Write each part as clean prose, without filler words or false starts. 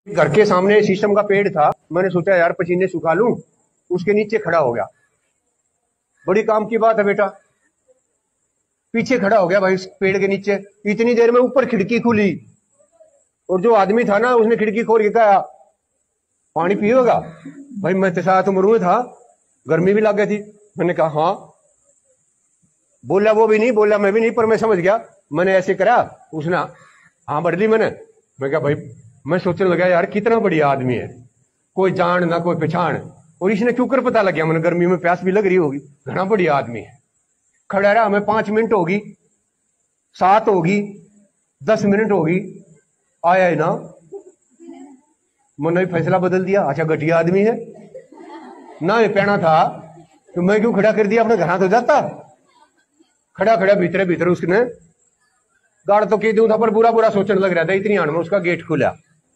घर के सामने शीशम का पेड़ था, मैंने सोचा यार पसीने सुखा लूं, उसके नीचे खड़ा हो गया। बड़ी काम की बात है बेटा, पीछे खड़ा हो गया भाई उस पेड़ के नीचे। इतनी देर में ऊपर खिड़की खुली और जो आदमी था ना उसने खिड़की खोल के कहा पानी पिएगा। भाई मैं तो साथ उम्र में था, गर्मी भी लग गई थी। मैंने कहा हाँ। बोला वो भी नहीं, बोला मैं भी नहीं, पर मैं समझ गया। मैंने ऐसे करा, उसने हाँ बढ़ ली। मैं कहा भाई, मैं सोचने लगा यार कितना बढ़िया आदमी है, कोई जान ना कोई पहचान, और इसने क्यों कर पता लग गया। मैंने गर्मी में प्यास भी लग रही होगी, घना बढ़िया आदमी है। खड़ा रहा, हमें 5 मिनट होगी, 7 होगी, 10 मिनट होगी, आया ही ना। मैंने फैसला बदल दिया, अच्छा घटिया आदमी है ना, ये पहना था तो मैं क्यों खड़ा कर दिया, अपने घर तो जाता। खड़ा खड़ा भीतर भीतर उसने गाड़ तो कह दूं था, पर बुरा बुरा सोचने लग रहा था। इतनी हाण में उसका गेट खुला,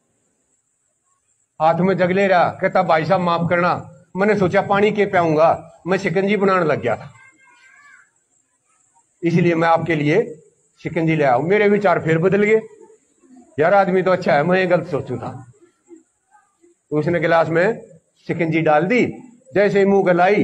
हाथ में जग ले रहा, कहता भाई साहब माफ करना। मैंने सोचा पानी के प्याऊंगा, मैं शिकंजी बनाने लग गया था, इसलिए मैं आपके लिए शिकंजी ले आऊं। मेरे विचार फिर बदल गए, यार आदमी तो अच्छा है, मैं गलत सोचू था। उसने गिलास में शिकंजी डाल दी, जैसे मुंह गलाई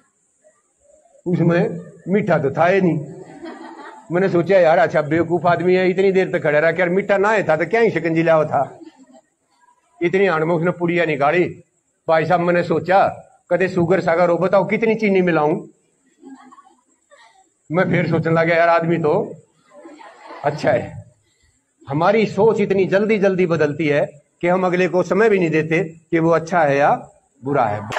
उसमें मीठा तो था ही नहीं। मैंने सोचा यार अच्छा बेवकूफ आदमी है, इतनी देर तक खड़ा रहा, क्या मीठा ना था तो क्या ही शिकंजी लाया था। इतनी हाण में उसने पुड़िया निकाली। भाई साहब मैंने सोचा कदे शुगर सागर हो, बताओ कितनी चीनी मिलाऊं। मैं फिर सोचने लगा यार आदमी तो अच्छा है। हमारी सोच इतनी जल्दी जल्दी बदलती है कि हम अगले को समय भी नहीं देते कि वो अच्छा है या बुरा है।